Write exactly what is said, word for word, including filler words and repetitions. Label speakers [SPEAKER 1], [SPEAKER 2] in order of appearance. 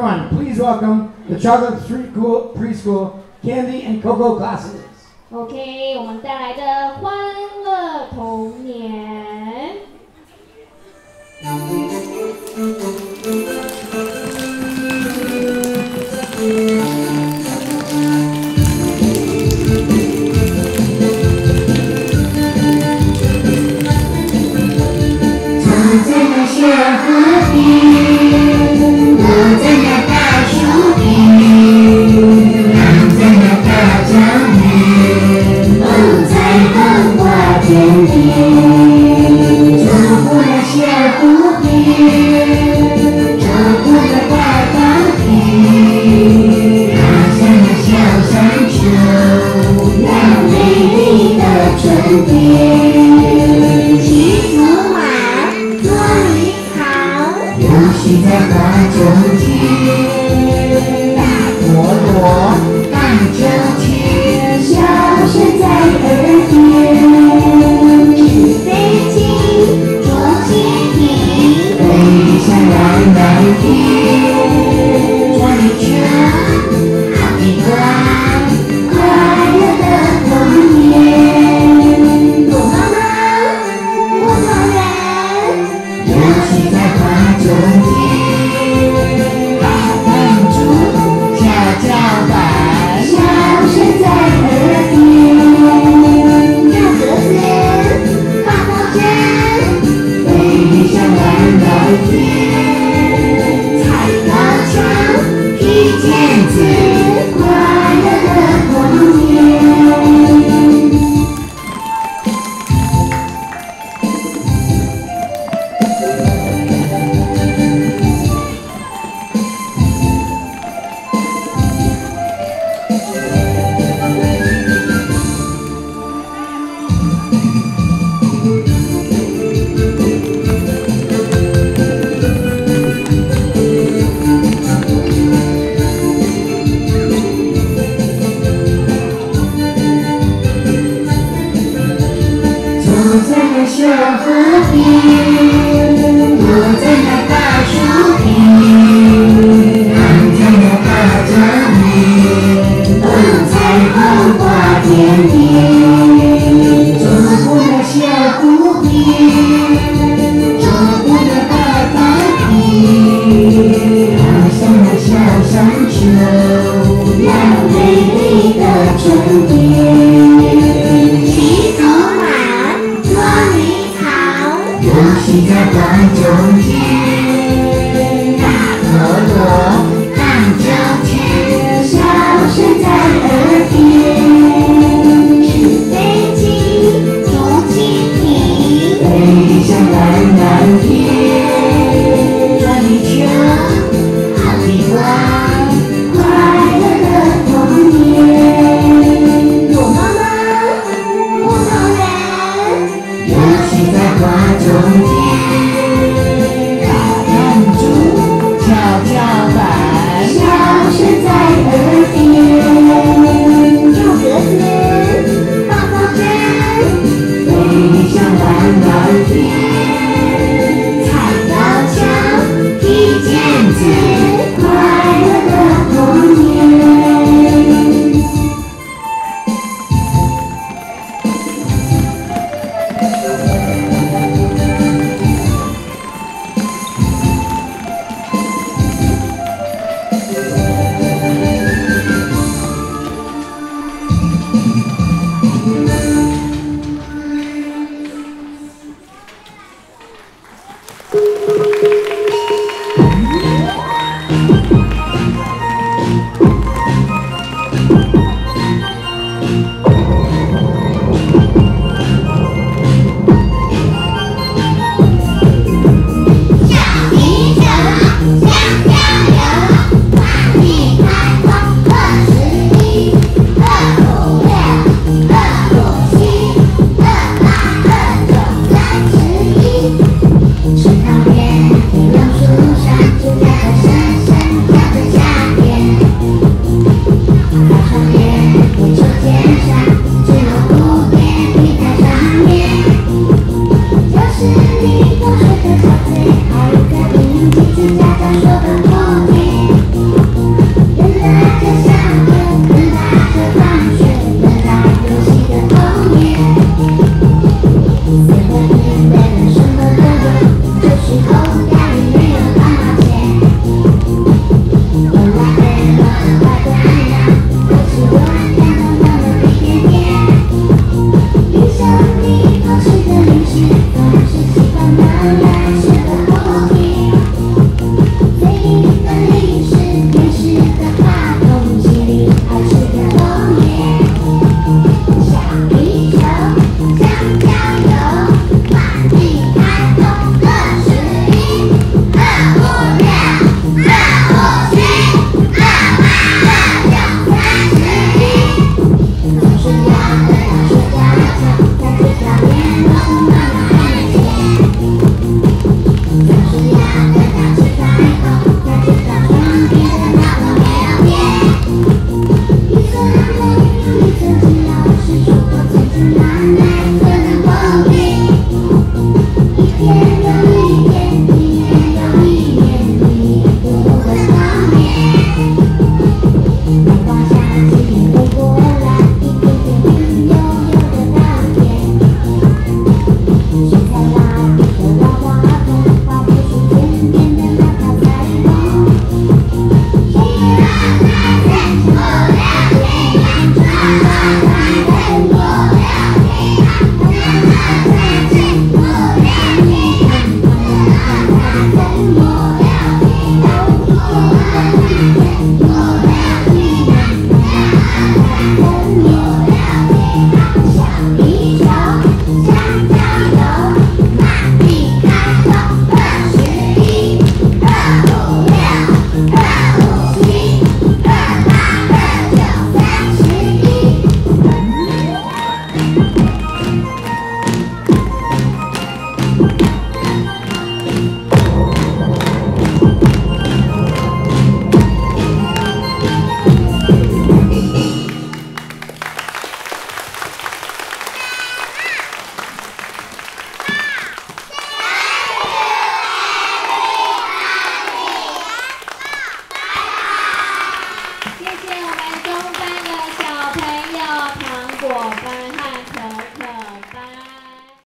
[SPEAKER 1] everyone, please welcome the Chocolate Street Cool Preschool Candy and Cocoa classes.
[SPEAKER 2] OK， 我们带来的欢乐童年。
[SPEAKER 3] 走在那小河边，躲在那大树边，躺在那大江边，哦，彩虹挂天边。走过那小湖边，走过那大稻田，爬上那小山丘，那美丽的春天。骑竹马，捉迷藏，游戏在花中间，大陀螺，荡秋千，笑声在耳边。纸飞机，捉蜻蜓，飞向蓝蓝天。转一圈，好一段快乐的童年。躲猫猫，躲猫人，游戏在花中间，打弹珠，跷跷板，笑声在耳边。跳格子，画风筝，飞向蓝蓝天。踩高跷，踢毽子，快乐的童年。走在那小河边，躲在那大树边，躺在那大江边，哦，彩虹挂天边。走过那小湖边，走过那大稻田，爬上那小山丘，那美丽的春天。骑竹马，捉迷藏，游戏在花中间。